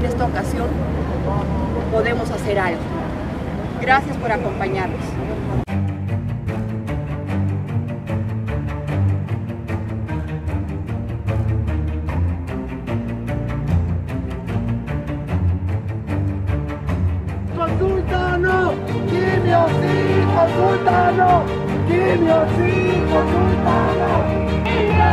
en esta ocasión podemos hacer algo. Gracias por acompañarnos. ¡Consultanos! ¡Quimio sí! ¡Consultanos! ¡Quimio sí! ¡Consultanos!